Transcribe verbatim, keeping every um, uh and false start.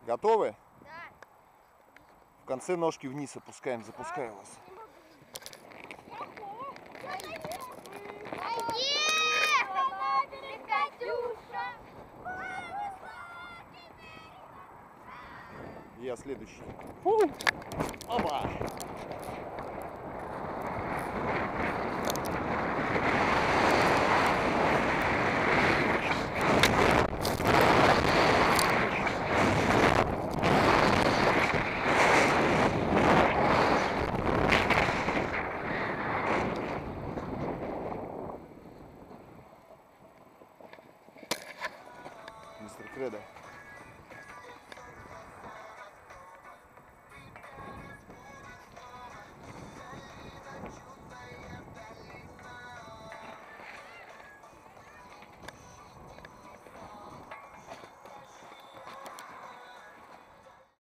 Готовы? Да. В конце ножки вниз опускаем, запускаю вас. Я следующий. Оба!